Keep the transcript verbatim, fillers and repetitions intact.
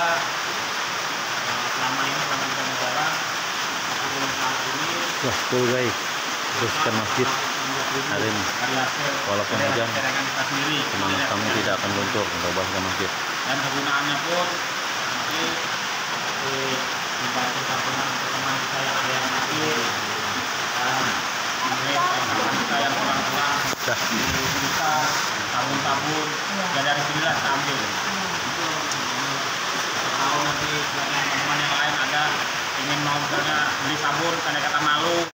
uh, selama ini selama kita negara sebelum saat ini Wah, tuh guys, bersihkan masjid hari ini. Walaupun hujan, semangat kami tidak akan luntur untuk bersihkan masjid. Dan kegunaannya pun nanti dibantu tabungan untuk teman kita yang ada yang sakit dan mungkin teman kita yang kurang-kurang bisa tabung-tabung ya dari sinilah kita ambil. Itu kalau nanti teman-teman yang lain ada ingin mau misalnya beli sabun karena kata malu.